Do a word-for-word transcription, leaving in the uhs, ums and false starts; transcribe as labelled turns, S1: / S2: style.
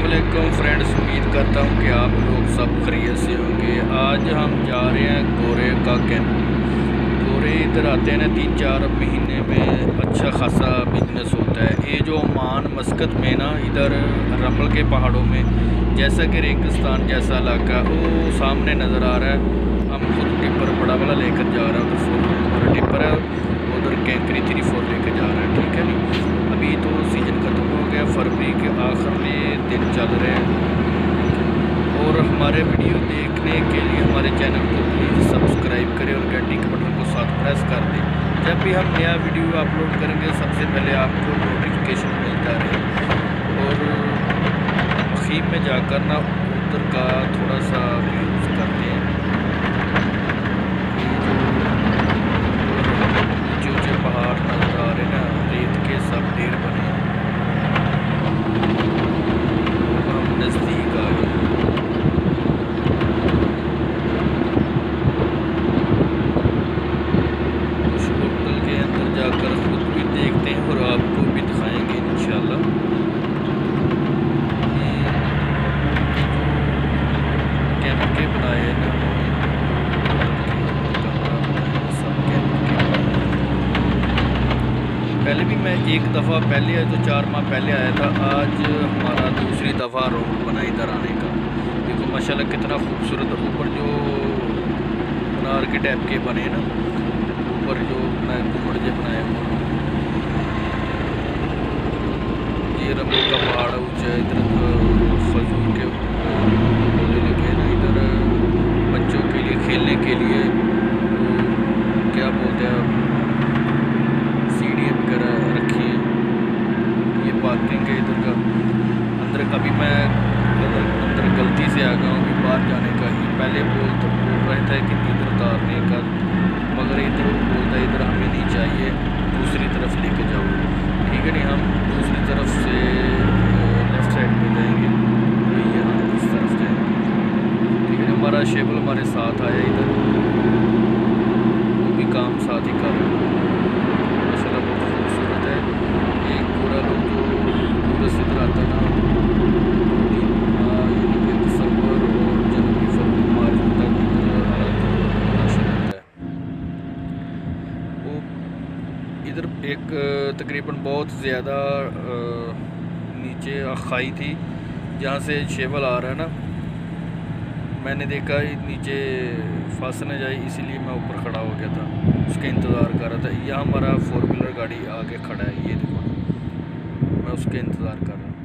S1: अस्सलामुअलैकुम फ्रेंड्स, उम्मीद करता हूँ कि आप लोग सब खैरियत से होंगे। आज हम जा रहे हैं गोरे का कैंप। गोरे इधर आते हैं ना, तीन चार महीने में अच्छा खासा बिजनेस होता है। ये जो ओमान मस्कत में ना, इधर रमल के पहाड़ों में जैसा कि रेगिस्तान जैसा इलाका वो सामने नज़र आ रहा है। हम खुद टिप्पर बड़ा वाला लेकर जा रहे हैं, उधर फोर हमारा टिप्पर है, उधर कैंकरी थ्री फोर लेकर जा रहा है। ठीक है नी, अभी तो सीज़न ख़त्म हो गया, फरवरी के आखिर में दिन चल रहे हैं। और हमारे वीडियो देखने के लिए हमारे चैनल को प्लीज़ सब्सक्राइब करें और घंटी के बटन को साथ प्रेस कर दें। जब भी हम नया वीडियो अपलोड करेंगे सबसे पहले आपको नोटिफिकेशन मिलता रहे। और खीम में जाकर ना उधर का थोड़ा सा यूज़ करते हैं। ऊँचे ऊँचे पहाड़ नज़र आ रहे ना, रेत के सब ढेर बने हैं। हम नज़दीक आ गए। कुछ होटल के अंदर जाकर खुद भी देखते हैं और आपको भी दिखाएंगे इंशाल्लाह। कैंप के बनाए ना, पहले भी मैं एक दफ़ा पहले आया तो चार माह पहले आया था। आज हमारा दूसरी दफ़ा रोड बना इधर आने का। देखो माशाल्लाह कितना खूबसूरत। ऊपर जो मीनार के टाइप के बने ना, ऊपर जो घुमड़ जे बनाए हुए, ये रमल का पहाड़ ऊँचा है। इधर खजूर के पौधे लगे ना, इधर बच्चों के लिए खेलने के लिए तो क्या बोलते हैं, पार्किंग है इधर का। अंदर अभी मैं अंदर अंदर गलती से आ गया हूँ, अभी बाहर जाने का ही। पहले बोल तो बोल रहे थे कि इधर उतारने का, मगर इधर बोलता है इधर हमें नहीं चाहिए, दूसरी तरफ लेके जाओ। ठीक है नहीं, हम दूसरी तरफ से लेफ़्ट साइड में जाएंगे, तो यहाँ इस तरफ जाएंगे। ठीक है, हमारा शेबल हमारे साथ आया इधर, वो भी काम साथ ही कर रहे हैं। माशाल्लाह बहुत खूबसूरत है। एक पूरा लोग जो टूरिस्ट इधर आता है ना, दिसंबर और जनवरी फरवरी मार्च तक रश रहता है। वो इधर एक तकरीबन बहुत ज़्यादा नीचे खाई थी जहाँ से शेवल आ रहा है ना, मैंने देखा नीचे फंस न जाए इसीलिए मैं ऊपर खड़ा हो गया था, उसका इंतज़ार कर रहा था। यहाँ हमारा फोर व्हीलर गाड़ी आगे खड़ा है, ये देखो, मैं उसके इंतज़ार कर रहा हूँ।